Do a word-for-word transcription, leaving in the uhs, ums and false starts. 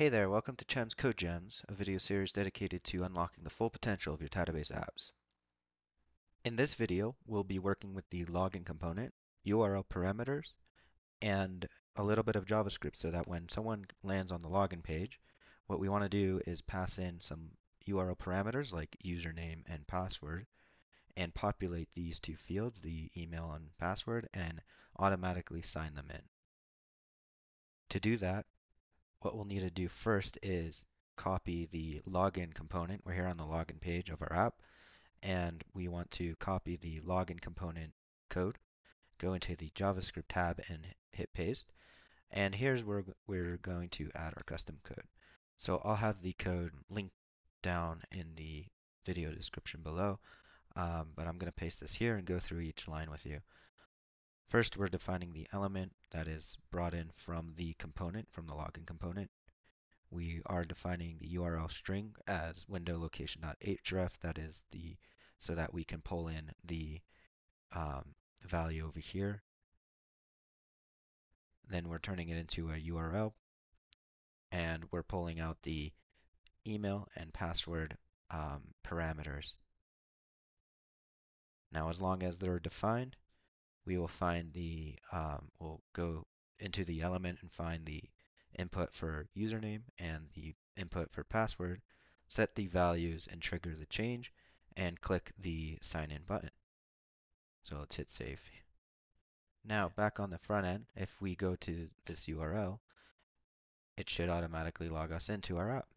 Hey there, welcome to Chem's Code Gems, a video series dedicated to unlocking the full potential of your Tadabase apps. In this video, we'll be working with the login component, U R L parameters, and a little bit of JavaScript so that when someone lands on the login page, what we want to do is pass in some U R L parameters like username and password and populate these two fields, the email and password, and automatically sign them in. To do that, what we'll need to do first is copy the login component. We're here on the login page of our app, and we want to copy the login component code, go into the JavaScript tab and hit paste. And here's where we're going to add our custom code. So I'll have the code linked down in the video description below, um, but I'm going to paste this here and go through each line with you. First, we're defining the element that is brought in from the component, from the login component. We are defining the U R L string as window.location.href, that is the, so that we can pull in the um, value over here. Then we're turning it into a U R L, and we're pulling out the email and password um, parameters. Now, as long as they're defined, we will find the, um, we'll go into the element and find the input for username and the input for password, set the values and trigger the change, and click the sign in button. So let's hit save. Now back on the front end, if we go to this U R L, it should automatically log us into our app.